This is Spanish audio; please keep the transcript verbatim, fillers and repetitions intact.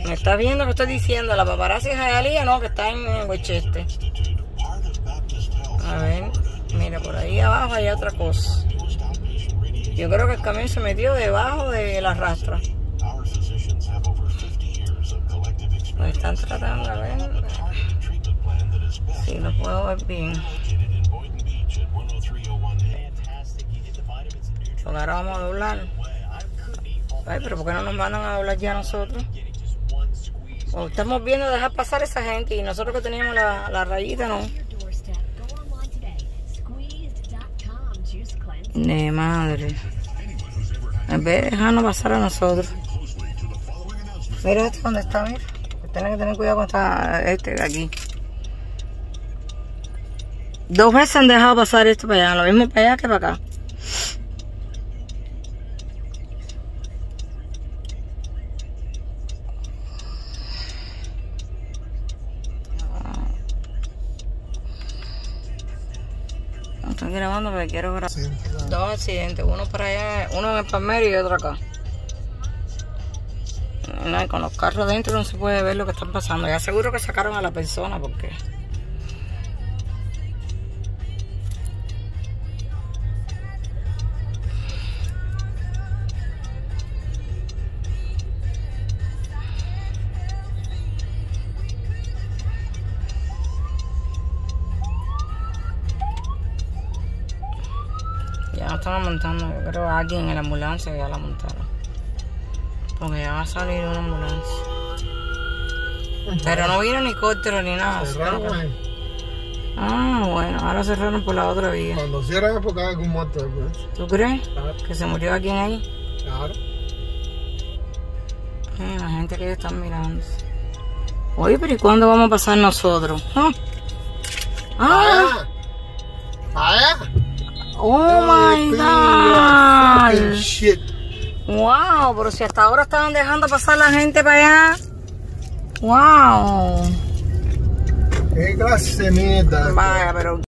¿Me estás viendo que estoy diciendo? La paparazzi es Hialeah, no, que está en Westchester. A ver, mira, por ahí abajo hay otra cosa. Yo creo que el camión se metió debajo de la rastra. Lo están tratando, a ver. Sí, lo puedo ver bien. Porque ahora vamos a doblar. Ay, pero ¿por qué no nos mandan a doblar ya nosotros? O estamos viendo dejar pasar a esa gente y nosotros que teníamos la, la rayita, no. De madre. En vez de dejarnos pasar a nosotros. Mira este donde está, mira. Tienes que tener cuidado con esta, este de aquí. Dos veces han dejado pasar esto para allá. Lo mismo para allá que para acá. Estoy grabando porque quiero grabar. Sí, claro. Dos accidentes, uno para allá, uno en el palmero y otro acá. No, con los carros dentro no se puede ver lo que están pasando. Ya seguro que sacaron a la persona porque... Ya no están montando, yo creo a alguien en la ambulancia que ya la montaron. Porque ya va a salir una ambulancia. Pero no vino ni helicóptero ni nada. Cerraron ahí. Ah, bueno, ahora cerraron por la otra vía. Cuando cierran es porque hay algún muerto después. ¿Tú crees? Claro. ¿Que se murió alguien ahí? Claro. Eh, la gente que ellos están mirando. Oye, pero ¿y cuándo vamos a pasar nosotros? ¿Ah? ¡Ah! ¡Ah! ¡Oh, my God! Shit. ¡Wow! Pero si hasta ahora estaban dejando pasar la gente para allá. ¡Wow! ¡Qué clase de mierda! Vaya, pero...